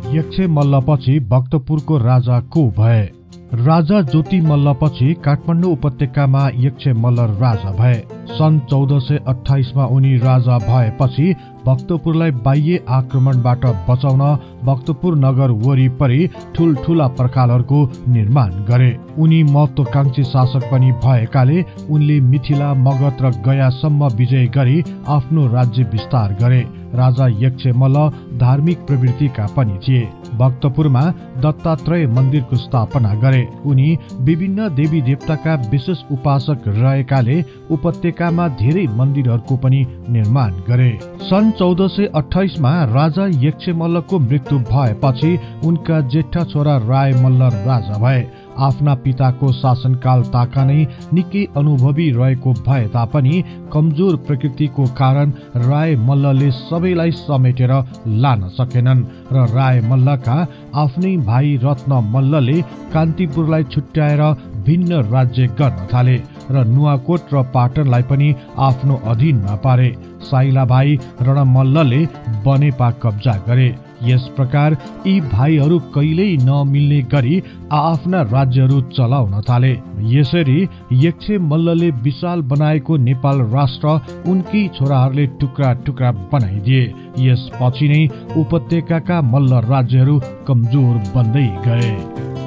यक्षे मल्लपछि भक्तपुरको राजा को भए? राजा ज्योति मल्लपछि काठमाडौँ उपत्यकामा यक्षे मल्ल राजा भए। सन् 1428 उनी राजा भएपछि भक्तपुरलाई बाह्य आक्रमणबाट बचाउन भक्तपुर नगर वरिपरि ठूल्ठूला पर्खालहरूको निर्माण गरे। उनी महत्वाकांक्षी शासक पनि भएकाले उनले मिथिला, मगध र गयासम्म विजय गरी आफ्नो राज्य विस्तार गरे। राजा यक्षे मल्ल धार्मिक प्रवृत्तिका पनि थिए। भक्तपुरमा दत्तात्रेय मन्दिरको स्थापना गरे। उनी विभिन्न देवी देवताका विशेष उपासक रहेकाले उपत्यकामा धेरै मन्दिरहरूको पनि निर्माण गरे। सन् 1428 राजा यक्षे मल्लको मृत्यु भएपछि उनका जेठा छोरा राय मल्ल राजा भए। आफ्ना पिताको शासनकाल ताका नै निकै अनुभवी रहेको भए तापनि कमजोर प्रकृतिको कारण राय मल्लले सबैलाई समेटेर लान सकेनन् र राय मल्लका आफ्नै भाइ रत्न मल्लले कान्तिपुरलाई छुट्याएर भिन्न राज्य गर्न थाले र नुवाकोट र पाटनलाई पनि आफ्नो अधीनमा पारे। साइला भाइ रणमल्लले बनेपा कब्जा गरे। यस प्रकार यी भाइहरू कहिल्यै नमिल्ने गरी आफ्ना राज्यहरू चलाउन थाले। यसरी यक्षे मल्लले विशाल बनाएको नेपाल राष्ट्र उनकी छोराहरूले टुक्रा टुक्रा बनाइदिए। यसपछि नै उपत्यकाका मल्ल राज्यहरू कमजोर बन्दै गए।